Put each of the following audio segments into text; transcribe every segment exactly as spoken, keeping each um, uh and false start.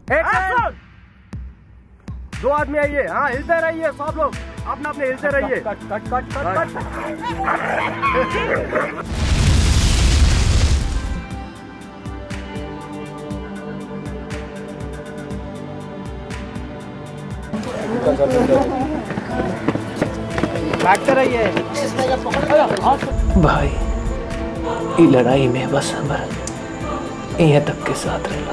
दो आदमी आइए। हाँ, हिलते रहिए सब लोग, अपना अपने हिलते रहिए। Cut cut cut cut cut. भागते रहिए भाई। ये लड़ाई में बस हमारा यहाँ तक के साथ रहला।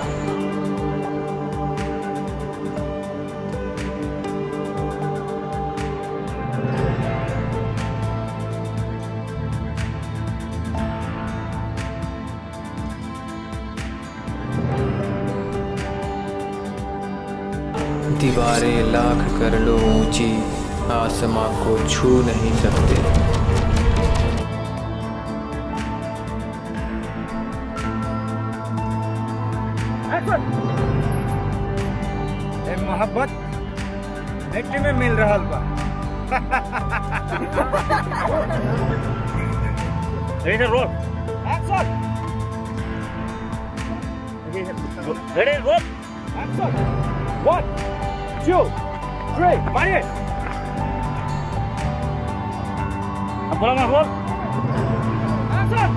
दीवारें लाख कर लो ऊंची, आसमां को छू नहीं सकते। मोहब्बत मिट्टी में मिल रहा बा। Ready roll action. Ready roll action. One two three मारिए। अब बोला ना रोल एक्शन।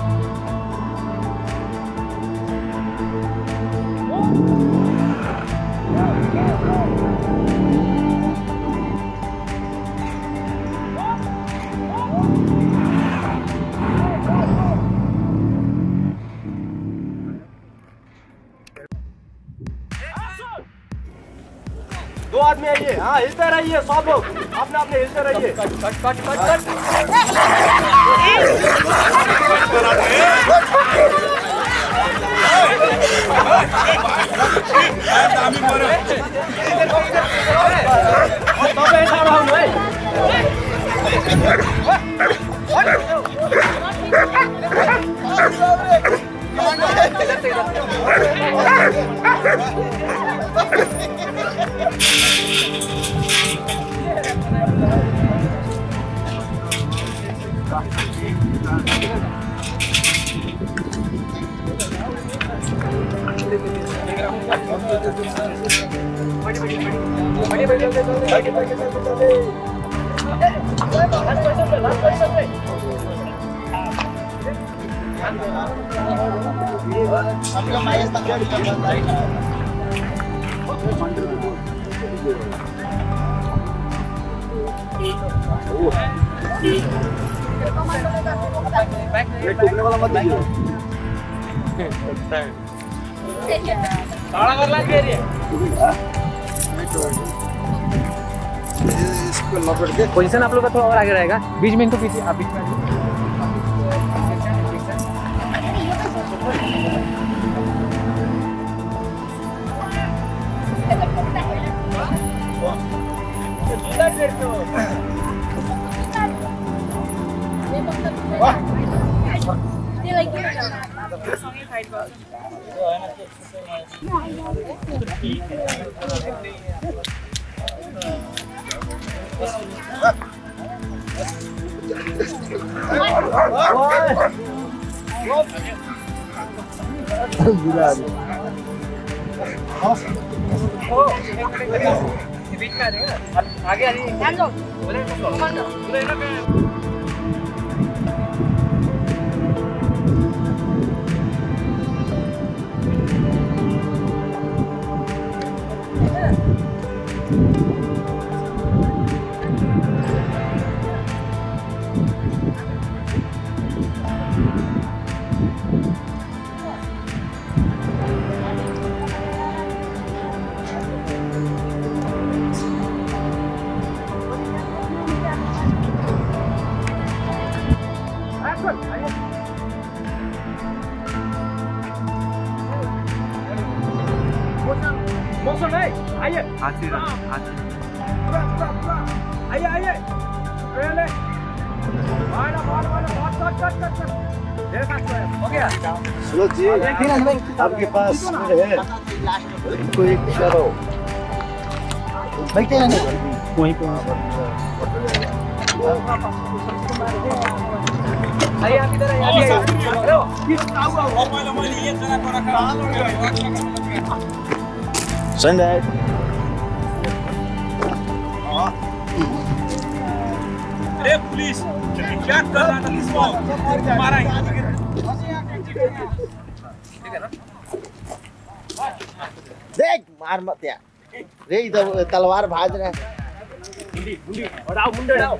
दो आदमी आइए। हाँ, हिलते रहिए सब लोग, अपने अपने हिलते रहिए। Cut cut cut cut cut. वाला मत दीजिए। पोजीशन आप लोग का थोड़ा और आगे रहेगा, बीच में इनको पीछे आप बीच में। आगे आगे मौसम है, आइए आइए आइए हो गया। सुनो जी, आपके पास है कोई चलो बैठे हैं वहीं पे। आइए आप इधर आइए। संजय अरे पुलिस क्या कर रहा था इसको मारा ठीक है ना देख मार मत यार रे इधर तलवार भाज रहा है मुंडी मुंडी उड़ाओ मुंडे उड़ाओ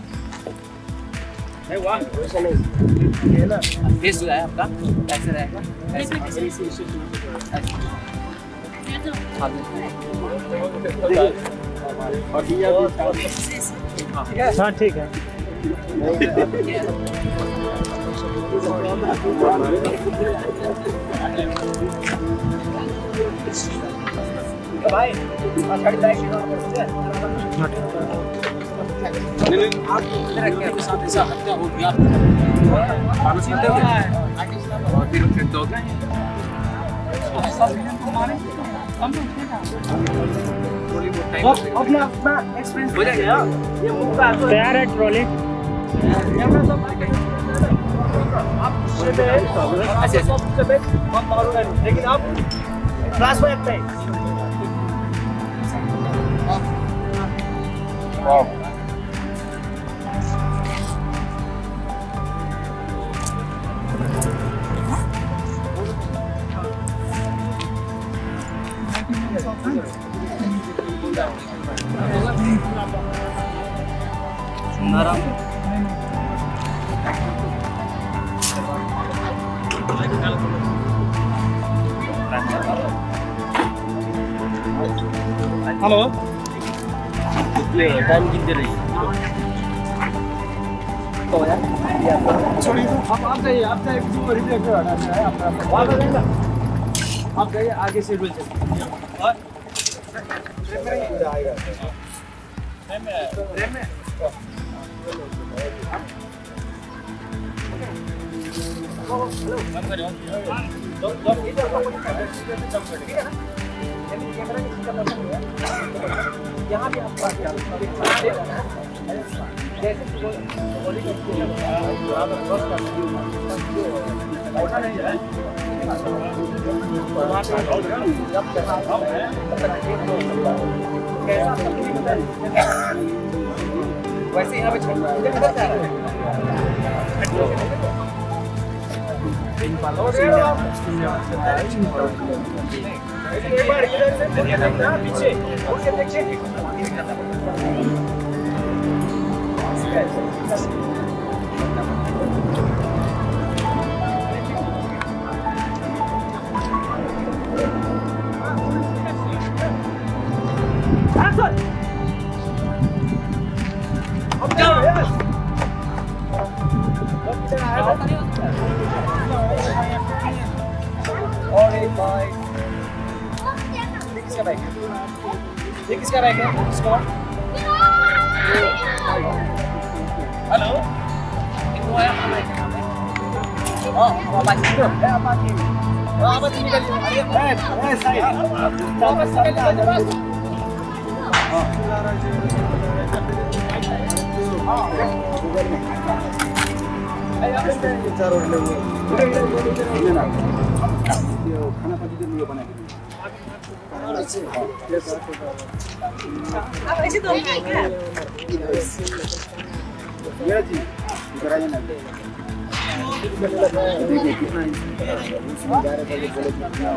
नहीं वाह वैसा नहीं ये ना फेस जो है आपका ऐसे रहेगा ऐसे ऐसे ऐसे हाँ ठीक है भाई गाड़ी बैक नहीं आप इधर रखिए आपके साथ ऐसा हत्या हो गया मानसिक है और फिर फिर दो अपना अपना एक्सपीरियंस हो जाएगा ये मुक्का तैयार है ट्रॉली आप ऐसे सबसे बेस्ट हम मारूंगा लेकिन आप क्लास में एक नहीं हेलो टाइम कितने रही तो यार छोड़िए तो आप आप जाइए आप जाइए किसी को रिप्लाई कर हटाना है आपका वहाँ पे जाएगा आप जाइए आगे से रुल चलिए और आएगा हेलो कम करो तो तो इधर को कम कर ठीक है ना कैमरा की सिस्टम नहीं है यहाँ भी आप बात कर जैसे गोली करते हैं आप क्रॉस कर ऐसा नहीं है जब करना है तब तक कैसा वैसे यहाँ पे छोड़ इधर इधर जा रहा है इन पालों से एक बार इधर से देखना पीछे ओके देखिए अब जाओ यस और एक बाइक किसका बाइक है ये किसका बाइक है स्कॉट हेलो वो है अपना बाइक हां वो बाइक है अपना टीम हां बस निकल अरे ए ए साइड बस निकल जा बस हां ए आप चार और ले ना खाना पानी के लिए बना के अब ऐसे तो क्या ये जी इधर आइए ना देखिए कितना इसमें जा रहे थे बोले कितना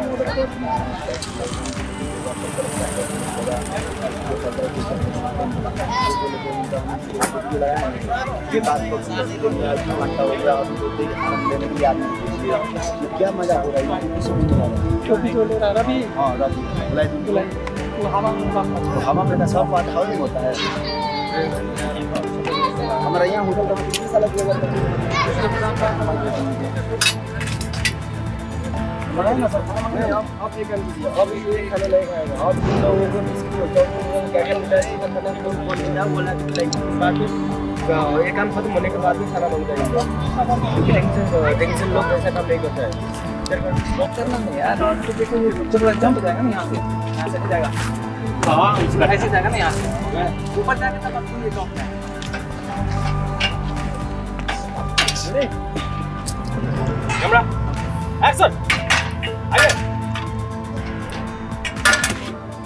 ये बात को घंटा हो गया और आनंद लेने के लिए आदमी क्या मजा हो रहा है छोटी छोटे रवि हाँ रवि बुलाई तो हवा में हवा में सब बात हवा नहीं होता है हमारा यहाँ होटल का कितने साल लग जाएगा बनाए ना सर नहीं आप आप ये कर दीजिए अब ये खाना लेके आएगा आप लोगों को इसकी क्या क्या मिला है खाना तो बोल ना बोला कि लाइक बाकी ये काम खत्म होने के बाद में खाना बन जाएगा टेंशन टेंशन लोग ऐसा काम नहीं करता है डॉक्टर ना यार और तो देखो जब जंप जाएगा ना यहाँ से यहाँ से नहीं जाएगा हाँ ऐसे जाएगा ना यहाँ से ऊपर जाके तब आपको ये टॉप है कैमरा एक्शन आइए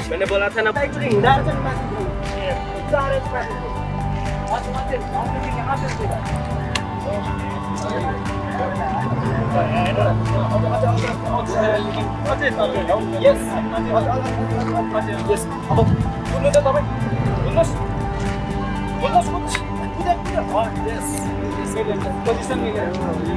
मैंने बोला था ना एक्चुअली हिंडार से माथि चारे माथि आज माथि गाउँले के यहाँ से देगा यस यस अब बोल्नु त तपाई बोल्नुस् बोल्नुस् कुछ कुछ यस पोजिसन मिलेर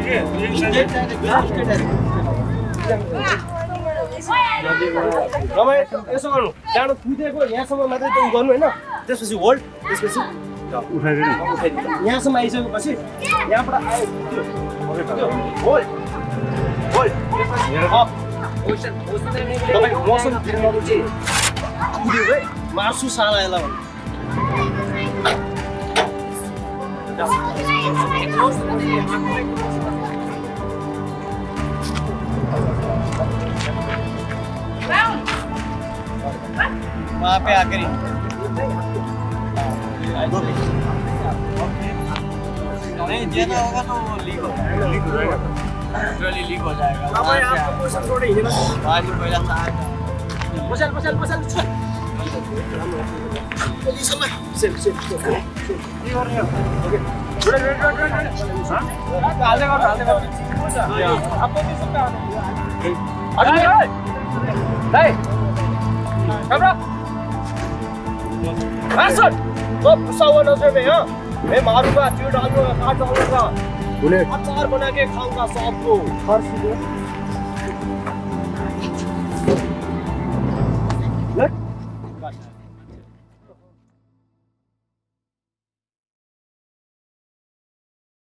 रमाइ यसो गर्नु डाँडो कुदेको यहाँसम्म मात्रै त गर्नु हैन त्यसपछि होल्ड त्यसपछि उठाइदिनु यहाँसम्म आइसकेपछि यहाँबाट आयो hold hold up motion motion तपाईँ मोसन टेक्नोलोजी कुदियो है मार्सु साला यसलाई वहाँ पे आकर नहीं देना होगा तो लीक हो जाएगा लीक हो जाएगा ट्रॉली लीक हो जाएगा अब आपको पोजीशन थोड़े ही ना आज पहला साथ पोजीशन पोजीशन पोजीशन पोजीशन में सेफ सेफ सेफ ये हो रहा है okay red red red red हां डाल देगा डाल देगा आप पोजीशन पे आना अरे नहीं कैमरा एक्शन तो सवा नजर में हां मैं मारूंगा चिड़ डालूंगा काट डालूंगा अचार बना के खाऊंगा सबको हर चीज